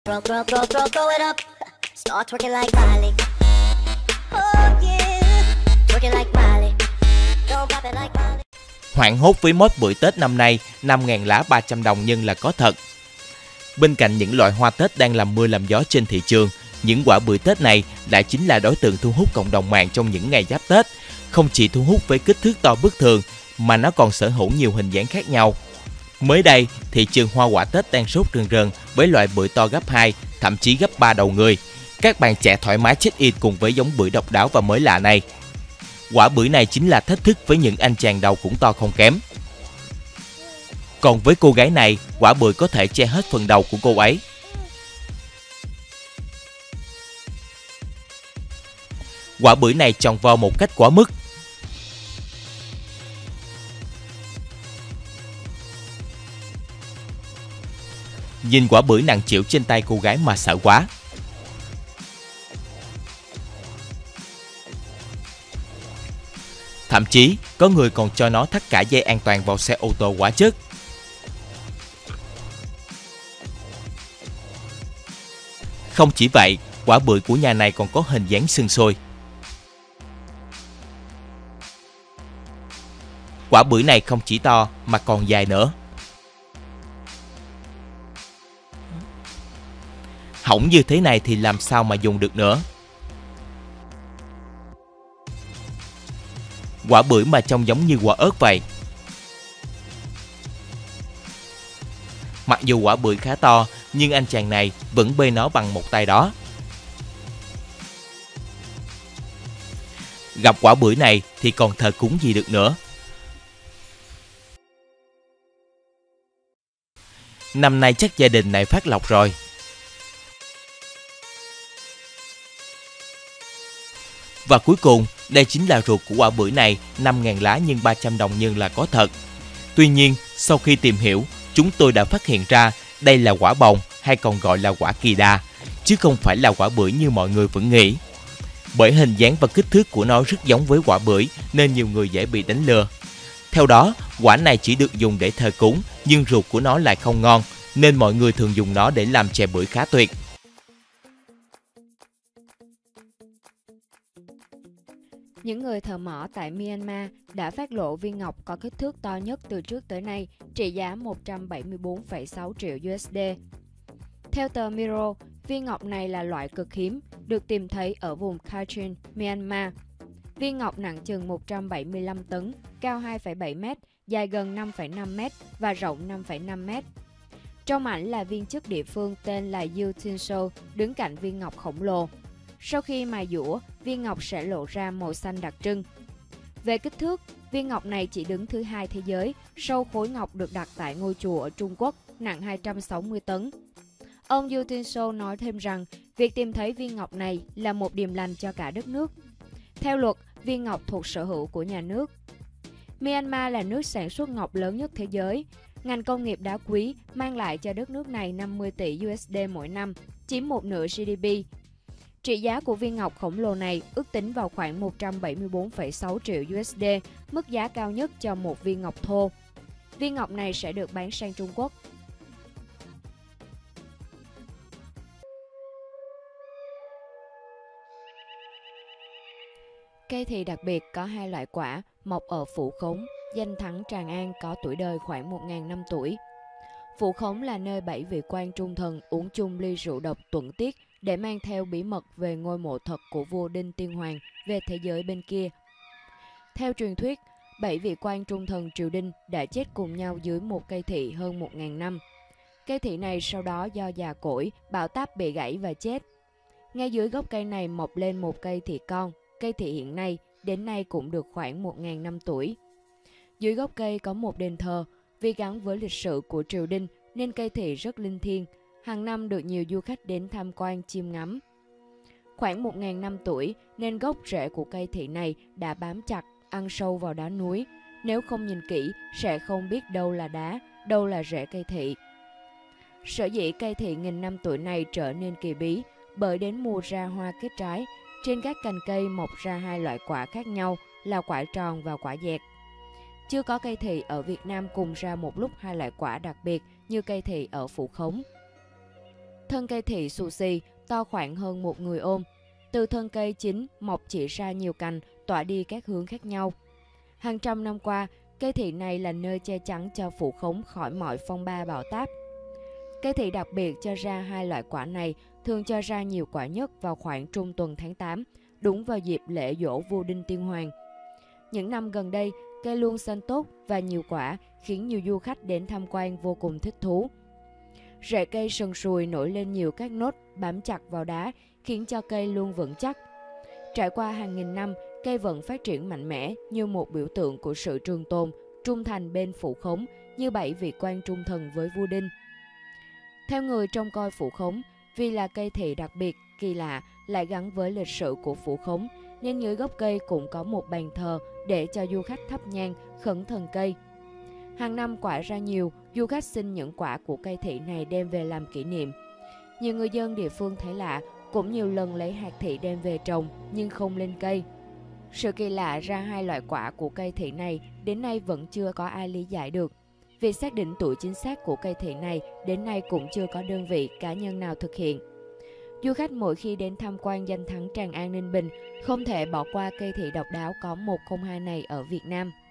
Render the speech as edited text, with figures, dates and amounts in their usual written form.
Throw it up. Start twerking like Miley. Oh yeah. Twerking like Miley. Don't pop it like Miley. Hoảng hốt với mốt bưởi Tết năm nay, 5.000 lá 300 đồng nhưng là có thật. Bên cạnh những loại hoa Tết đang làm mưa làm gió trên thị trường, những quả bưởi Tết này lại chính là đối tượng thu hút cộng đồng mạng trong những ngày giáp Tết. Không chỉ thu hút với kích thước to bất thường, mà nó còn sở hữu nhiều hình dáng khác nhau. Mới đây, thị trường hoa quả Tết đang sốt rần rần với loại bưởi to gấp 2, thậm chí gấp 3 đầu người. Các bạn trẻ thoải mái check-in cùng với giống bưởi độc đáo và mới lạ này. Quả bưởi này chính là thách thức với những anh chàng đầu cũng to không kém. Còn với cô gái này, quả bưởi có thể che hết phần đầu của cô ấy. Quả bưởi này tròn vo một cách quá mức. Nhìn quả bưởi nặng trĩu trên tay cô gái mà sợ quá. Thậm chí, có người còn cho nó thắt cả dây an toàn vào xe ô tô quá chất. Không chỉ vậy, quả bưởi của nhà này còn có hình dáng xương xôi. Quả bưởi này không chỉ to mà còn dài nữa. Hỏng như thế này thì làm sao mà dùng được nữa. Quả bưởi mà trông giống như quả ớt vậy. Mặc dù quả bưởi khá to, nhưng anh chàng này vẫn bê nó bằng một tay đó. Gặp quả bưởi này thì còn thờ cúng gì được nữa. Năm nay chắc gia đình này phát lộc rồi. Và cuối cùng, đây chính là ruột của quả bưởi này, 5.000 lá nhưng 300 đồng nhưng là có thật. Tuy nhiên, sau khi tìm hiểu, chúng tôi đã phát hiện ra đây là quả bồng hay còn gọi là quả kỳ đà, chứ không phải là quả bưởi như mọi người vẫn nghĩ. Bởi hình dáng và kích thước của nó rất giống với quả bưởi nên nhiều người dễ bị đánh lừa. Theo đó, quả này chỉ được dùng để thờ cúng nhưng ruột của nó lại không ngon, nên mọi người thường dùng nó để làm chè bưởi khá tuyệt. Những người thợ mỏ tại Myanmar đã phát lộ viên ngọc có kích thước to nhất từ trước tới nay, trị giá 174,6 triệu USD. Theo tờ Mirror, viên ngọc này là loại cực hiếm, được tìm thấy ở vùng Kachin, Myanmar. Viên ngọc nặng chừng 175 tấn, cao 2,7 m, dài gần 5,5 m và rộng 5,5 m. Trong ảnh là viên chức địa phương tên là Yu Tinso đứng cạnh viên ngọc khổng lồ. Sau khi mài dũa, viên ngọc sẽ lộ ra màu xanh đặc trưng. Về kích thước, viên ngọc này chỉ đứng thứ hai thế giới, sau khối ngọc được đặt tại ngôi chùa ở Trung Quốc, nặng 260 tấn. Ông Yu Tinso nói thêm rằng, việc tìm thấy viên ngọc này là một điềm lành cho cả đất nước. Theo luật, viên ngọc thuộc sở hữu của nhà nước. Myanmar là nước sản xuất ngọc lớn nhất thế giới. Ngành công nghiệp đá quý mang lại cho đất nước này 50 tỷ USD mỗi năm, chiếm một nửa GDP. Trị giá của viên ngọc khổng lồ này ước tính vào khoảng 174,6 triệu USD, mức giá cao nhất cho một viên ngọc thô. Viên ngọc này sẽ được bán sang Trung Quốc. Cây thì đặc biệt có hai loại quả, mọc ở Phủ Khống, danh thắng Tràng An có tuổi đời khoảng 1.000 năm tuổi. Phủ Khống là nơi 7 vị quan trung thần uống chung ly rượu độc tuẫn tiết để mang theo bí mật về ngôi mộ thật của vua Đinh Tiên Hoàng về thế giới bên kia. Theo truyền thuyết, 7 vị quan trung thần triều Đinh đã chết cùng nhau dưới một cây thị hơn 1.000 năm. Cây thị này sau đó do già cỗi, bão táp bị gãy và chết. Ngay dưới gốc cây này mọc lên một cây thị con. Cây thị hiện nay, đến nay cũng được khoảng 1.000 năm tuổi. Dưới gốc cây có một đền thờ, vì gắn với lịch sử của triều Đinh nên cây thị rất linh thiêng, hàng năm được nhiều du khách đến tham quan chiêm ngắm. Khoảng 1.000 năm tuổi nên gốc rễ của cây thị này đã bám chặt, ăn sâu vào đá núi. Nếu không nhìn kỹ sẽ không biết đâu là đá, đâu là rễ cây thị. Sở dĩ cây thị nghìn năm tuổi này trở nên kỳ bí bởi đến mùa ra hoa kết trái, trên các cành cây mọc ra hai loại quả khác nhau là quả tròn và quả dẹt. Chưa có cây thị ở Việt Nam cùng ra một lúc hai loại quả đặc biệt như cây thị ở Phủ Khống. Thân cây thị xù xì, to khoảng hơn một người ôm. Từ thân cây chính mọc chỉ ra nhiều cành, tỏa đi các hướng khác nhau. Hàng trăm năm qua, cây thị này là nơi che chắn cho Phủ Khống khỏi mọi phong ba bão táp. Cây thị đặc biệt cho ra hai loại quả này, thường cho ra nhiều quả nhất vào khoảng trung tuần tháng 8, đúng vào dịp lễ dỗ vua Đinh Tiên Hoàng. Những năm gần đây, cây luôn xanh tốt và nhiều quả, khiến nhiều du khách đến tham quan vô cùng thích thú. Rễ cây sần sùi nổi lên nhiều các nốt bám chặt vào đá, khiến cho cây luôn vững chắc. Trải qua hàng nghìn năm, cây vẫn phát triển mạnh mẽ như một biểu tượng của sự trường tồn, trung thành bên Phủ Khống, như 7 vị quan trung thần với vua Đinh. Theo người trông coi Phủ Khống, vì là cây thị đặc biệt, kỳ lạ, lại gắn với lịch sử của Phủ Khống, nên dưới gốc cây cũng có một bàn thờ để cho du khách thắp nhang, khấn thần cây. Hàng năm quả ra nhiều, du khách xin những quả của cây thị này đem về làm kỷ niệm. Nhiều người dân địa phương thấy lạ, cũng nhiều lần lấy hạt thị đem về trồng nhưng không lên cây. Sự kỳ lạ ra hai loại quả của cây thị này đến nay vẫn chưa có ai lý giải được. Việc xác định tuổi chính xác của cây thị này đến nay cũng chưa có đơn vị cá nhân nào thực hiện. Du khách mỗi khi đến tham quan danh thắng Tràng An Ninh Bình không thể bỏ qua cây thị độc đáo có 102 này ở Việt Nam.